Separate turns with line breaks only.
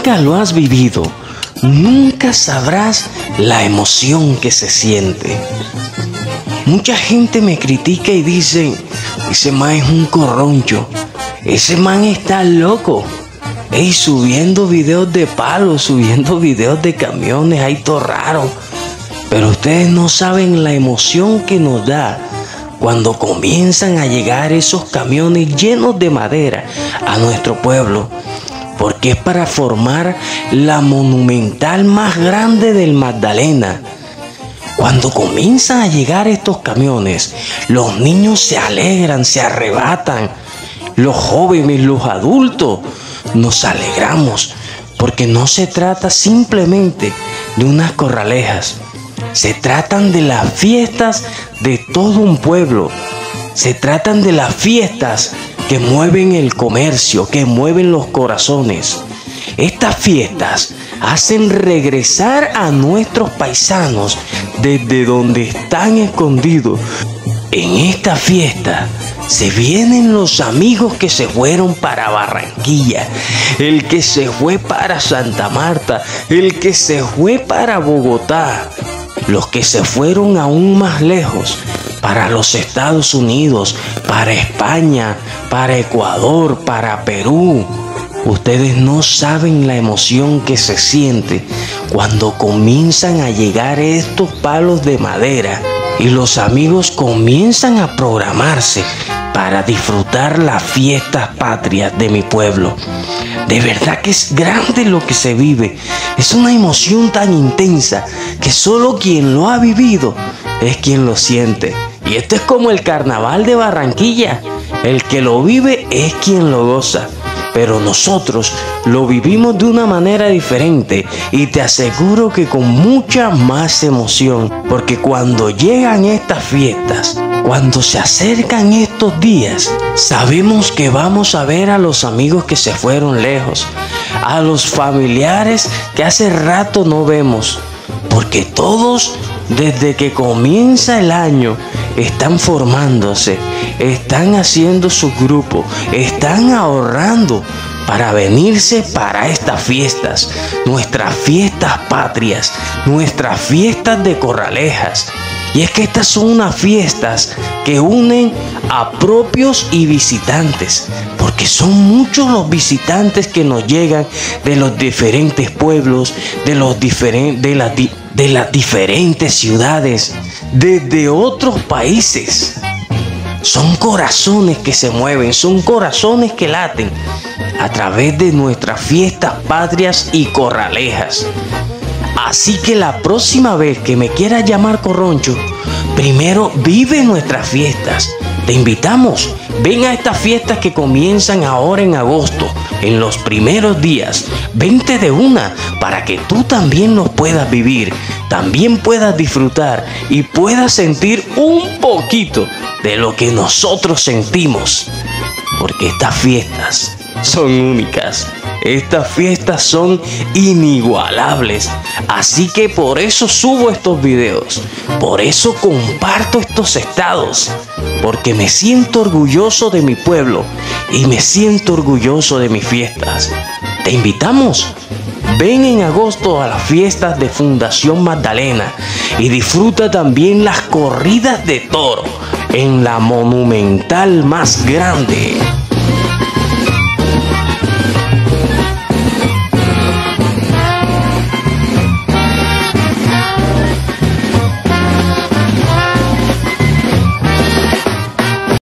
nunca lo has vivido, nunca sabrás la emoción que se siente. Mucha gente me critica y dice, ese man es un corroncho, ese man está loco. Ey, subiendo videos de palos, subiendo videos de camiones, ahí todo raro. Pero ustedes no saben la emoción que nos da cuando comienzan a llegar esos camiones llenos de madera a nuestro pueblo. Porque es para formar la monumental más grande del Magdalena. Cuando comienzan a llegar estos camiones, los niños se alegran, se arrebatan. Los jóvenes, los adultos, nos alegramos. Porque no se trata simplemente de unas corralejas. Se tratan de las fiestas de todo un pueblo. Se tratan de las fiestas que mueven el comercio, que mueven los corazones. Estas fiestas hacen regresar a nuestros paisanos desde donde están escondidos. En esta fiesta se vienen los amigos que se fueron para Barranquilla, el que se fue para Santa Marta, el que se fue para Bogotá, los que se fueron aún más lejos, para los Estados Unidos, para España, para Ecuador, para Perú. Ustedes no saben la emoción que se siente cuando comienzan a llegar estos palos de madera y los amigos comienzan a programarse para disfrutar las fiestas patrias de mi pueblo. De verdad que es grande lo que se vive. Es una emoción tan intensa que solo quien lo ha vivido es quien lo siente. Y esto es como el carnaval de Barranquilla. El que lo vive es quien lo goza. Pero nosotros lo vivimos de una manera diferente y te aseguro que con mucha más emoción. Porque cuando llegan estas fiestas, cuando se acercan estos días, sabemos que vamos a ver a los amigos que se fueron lejos, a los familiares que hace rato no vemos. Porque todos, desde que comienza el año, están formándose, están haciendo su grupo, están ahorrando para venirse para estas fiestas, nuestras fiestas patrias, nuestras fiestas de corralejas. Y es que estas son unas fiestas que unen a propios y visitantes, porque son muchos los visitantes que nos llegan de los diferentes pueblos, de las diferentes ciudades, desde otros países. Son corazones que se mueven, son corazones que laten a través de nuestras fiestas patrias y corralejas. Así que la próxima vez que me quieras llamar corroncho, primero vive nuestras fiestas. Te invitamos, ven a estas fiestas que comienzan ahora en agosto, en los primeros días. Vente de una para que tú también los puedas vivir, también puedas disfrutar y puedas sentir un poquito de lo que nosotros sentimos. Porque estas fiestas son únicas. Estas fiestas son inigualables. Así que por eso subo estos videos. Por eso comparto estos estados. Porque me siento orgulloso de mi pueblo. Y me siento orgulloso de mis fiestas. Te invitamos. Ven en agosto a las fiestas de Fundación Magdalena. Y disfruta también las corridas de toro en la monumental más grande.